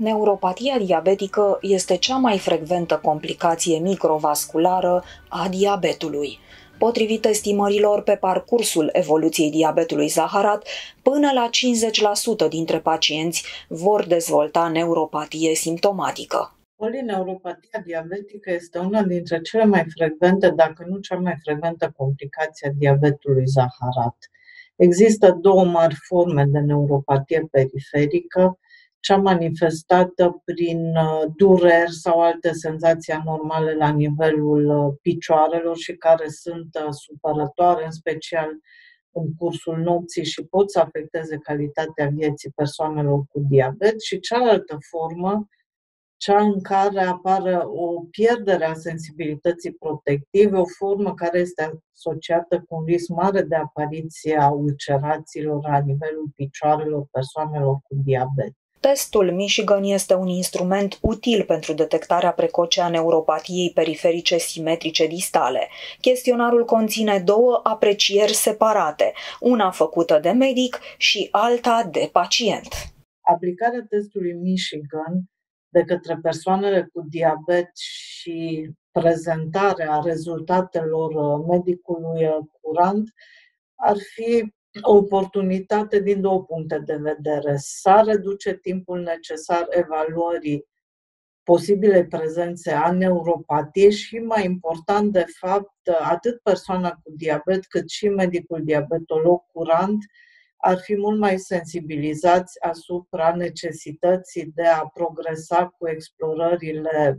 Neuropatia diabetică este cea mai frecventă complicație microvasculară a diabetului. Potrivit estimărilor, pe parcursul evoluției diabetului zaharat, până la 50% dintre pacienți vor dezvolta neuropatie simptomatică. Polineuropatia diabetică este una dintre cele mai frecvente, dacă nu cea mai frecventă complicație a diabetului zaharat. Există două mari forme de neuropatie periferică, cea manifestată prin dureri sau alte senzații anormale la nivelul picioarelor și care sunt supărătoare, în special în cursul nopții și pot să afecteze calitatea vieții persoanelor cu diabet, și cealaltă formă, cea în care apare o pierdere a sensibilității protective, o formă care este asociată cu un risc mare de apariție a ulcerațiilor la nivelul picioarelor persoanelor cu diabet. Testul Michigan este un instrument util pentru detectarea precoce a neuropatiei periferice simetrice distale. Chestionarul conține două aprecieri separate, una făcută de medic și alta de pacient. Aplicarea testului Michigan de către persoanele cu diabet și prezentarea rezultatelor medicului curant ar fi o oportunitate din două puncte de vedere. S-ar reduce timpul necesar evaluării posibile prezențe a neuropatiei și, mai important de fapt, atât persoana cu diabet cât și medicul diabetolog curant ar fi mult mai sensibilizați asupra necesității de a progresa cu explorările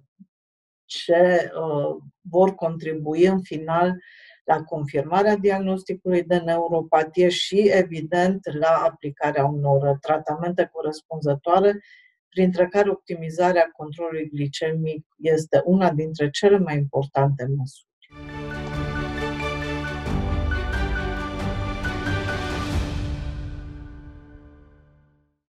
ce vor contribui în final la confirmarea diagnosticului de neuropatie și, evident, la aplicarea unor tratamente corespunzătoare, printre care optimizarea controlului glicemic este una dintre cele mai importante măsuri.